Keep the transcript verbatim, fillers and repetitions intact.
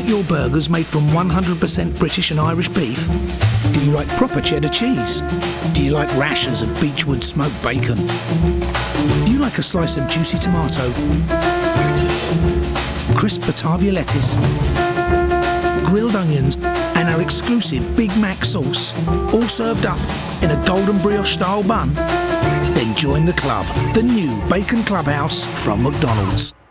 like your burgers made from one hundred percent British and Irish beef? Do you like proper cheddar cheese? Do you like rashers of Beechwood smoked bacon? Do you like a slice of juicy tomato? Crisp Batavia lettuce? Grilled onions and our exclusive Big Mac sauce, all served up in a golden brioche style bun? Then join the club, the new Bacon Clubhouse from McDonald's.